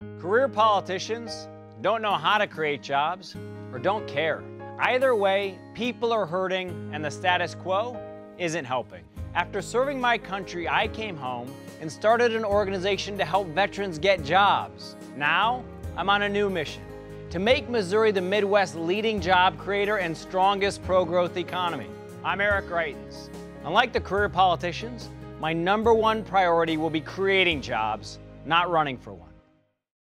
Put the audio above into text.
Career politicians don't know how to create jobs or don't care. Either way, people are hurting and the status quo isn't helping. After serving my country, I came home and started an organization to help veterans get jobs. Now, I'm on a new mission, to make Missouri the Midwest's leading job creator and strongest pro-growth economy. I'm Eric Greitens. Unlike the career politicians, my #1 priority will be creating jobs, not running for one.